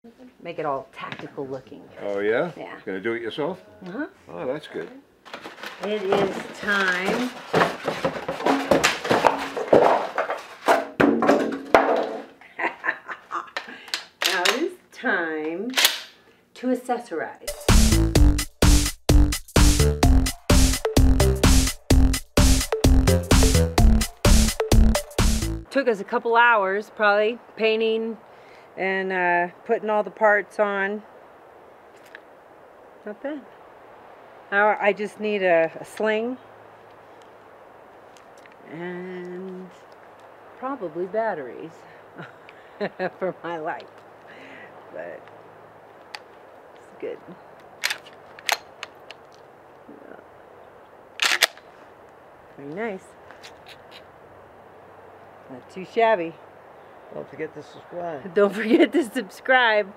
Make it all tactical looking. Oh yeah? Yeah. Gonna do it yourself? Uh-huh. Oh, that's good. It is time now it is time to accessorize. Took us a couple hours probably painting and putting all the parts on. Not bad. Now I just need a sling and probably batteries for my light, but it's good. Very nice. Not too shabby. Don't forget to subscribe. Don't forget to subscribe.